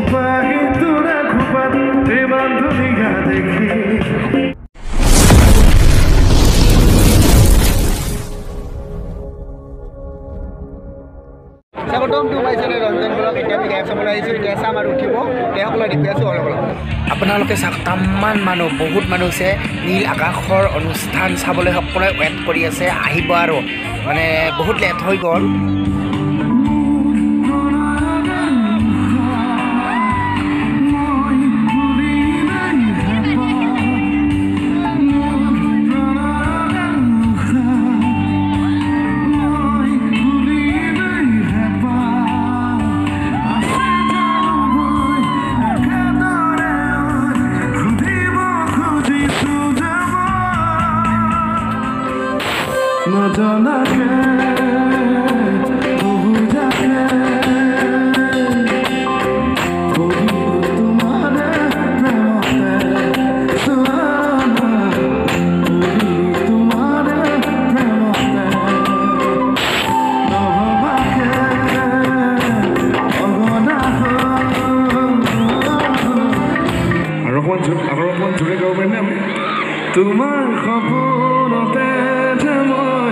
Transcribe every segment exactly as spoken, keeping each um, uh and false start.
আপোনালোকে চাওক তামান মানুহ বহুত মানুহ আছে নীল আকাশৰ অনুষ্ঠান চাবলৈ সকলোৱে ৱেট কৰি আছে আহিব আৰু মানে বহুত লেট হৈ গ'ল তোমাৰ সপোনতে যে মই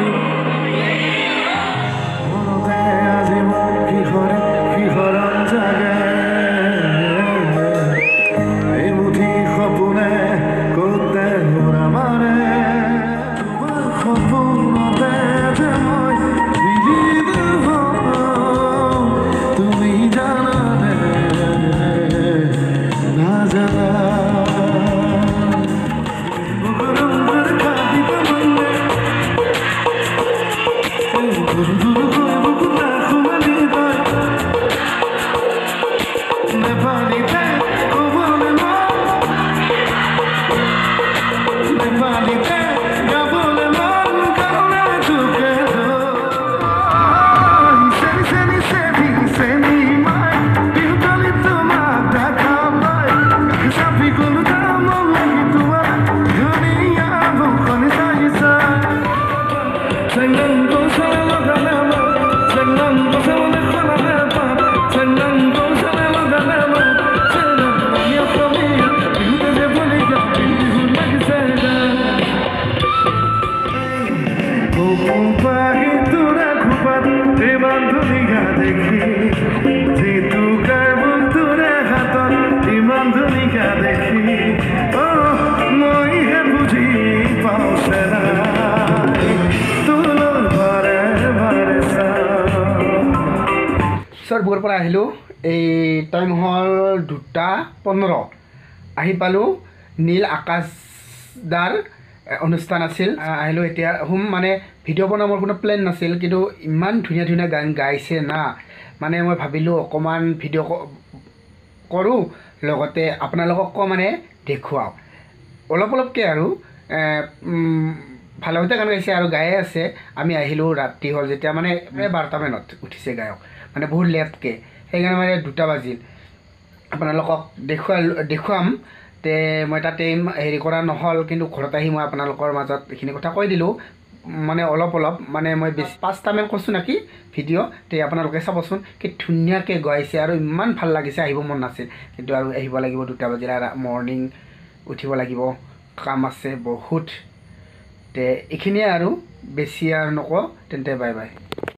মনতে আজি মই কিহৰে কিহৰণ জাগে এই মুঠি সপোনে ক'তে মৰা মাৰে তোমাৰ সপোনতে যে মই বিলীন হওঁ তুমি জানানে নাজানা বুৰ পৰা আহিলোঁ এই টাইম হ'ল দুটা পোন্ধৰ আহি পালোঁ নীল আকাশদাৰ অনুষ্ঠান আছিল আহিলোঁ এতিয়া হুম মানে ভিডিঅ' বনাবৰ কোনো প্লেন নাছিল কিন্তু ইমান ধুনীয়া ধুনীয়া গান গাইছে না মানে মই ভাবিলোঁ অকণমান ভিডিঅ' কৰোঁ লগতে আপোনালোককো মানে দেখুৱাওঁ অলপ অলপকৈ আৰু ভালমতে গান গাইছে আৰু গায়ে আছে আমি আহিলোঁ ৰাতি হ'ল যেতিয়া মানে বাৰটামানত উঠিছে গায়ক মানে বহুত লেটকৈ সেইকাৰণে মানে দুটা বাজিল আপোনালোকক দেখুৱাল দেখুৱাম তে মই তাতে হেৰি কৰা নহ'ল কিন্তু ঘৰত আহি মই আপোনালোকৰ মাজত এইখিনি কথা কৈ দিলোঁ মানে অলপ অলপ মানে মই বেছি পাঁচটামান কৈছোঁ নেকি ভিডিঅ' তে আপোনালোকে চাবচোন কি ধুনীয়াকৈ গাইছে আৰু ইমান ভাল লাগিছে আহিব মন নাছিল কিন্তু আৰু আহিব লাগিব দুটা বাজিলে মৰ্ণিং উঠিব লাগিব কাম আছে বহুত তে এইখিনিয়ে আৰু বেছি আৰু নকওঁ তেন্তে বাই বাই